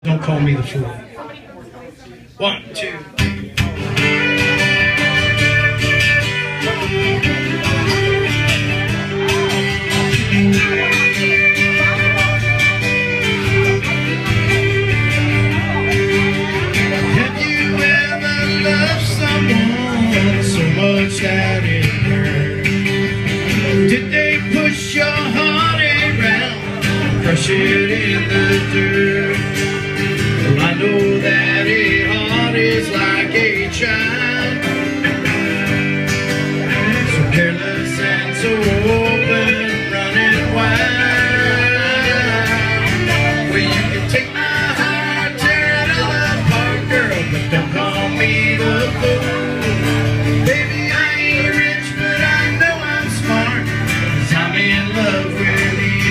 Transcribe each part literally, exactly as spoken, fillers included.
Don't call me the fool. One, two. Have you ever loved someone so much that it hurt? Did they push your heart around, crush it in the dirt? Well, I know that a heart is like a child, so careless and so open, running wild. Well, you can take my heart, tear it all apart, girl, but don't call me the fool. Baby, I ain't rich, but I know I'm smart, 'cause I'm in love with you.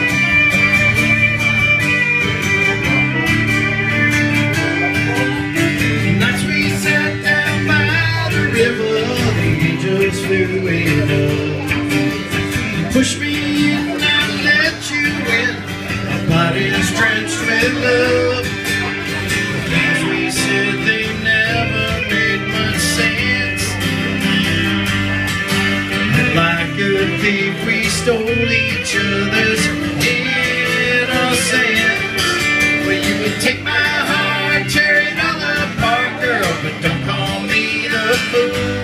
Flew enough. Push me in, I let you in. My body's drenched with love. The things we said, they never made much sense. And like a thief, we stole each other's innocence. Well, you would take my heart, tear it all apart, girl, but don't call me the fool.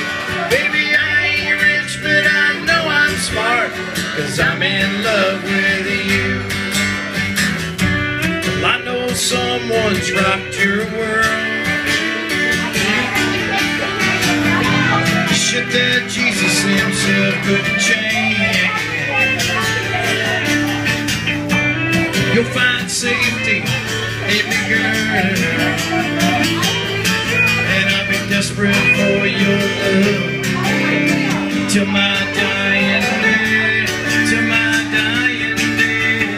Smart, 'cause I'm in love with you. Well, I know someone's rocked your world, shit that Jesus himself couldn't change. You'll find safety in me, girl, and I'll be desperate for your love till my dying day, till my dying day.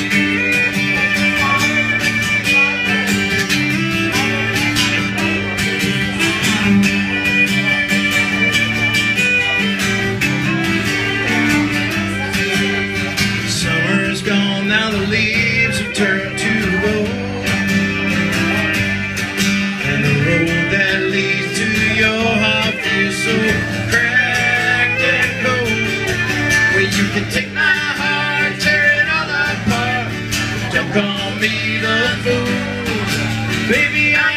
Summer's gone, now the leaves have turned to gold, and the road that leads to your heart feels so cracked. You can take my heart, tear it all apart, don't call me the fool. Baby, I